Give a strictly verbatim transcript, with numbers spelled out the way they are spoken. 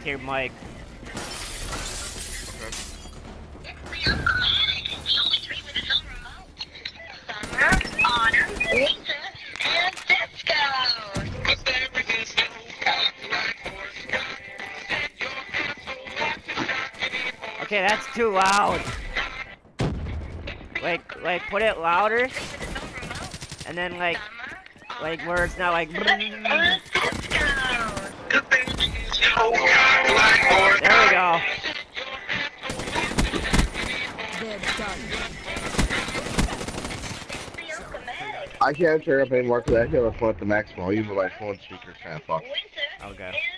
check your mic. Okay, that's too loud. Like, like, put it louder, and then like, like where it's not like. There we go. I can't turn up anymore because I feel the phone at the maximum. Even my phone speaker's kind of fucked. Okay.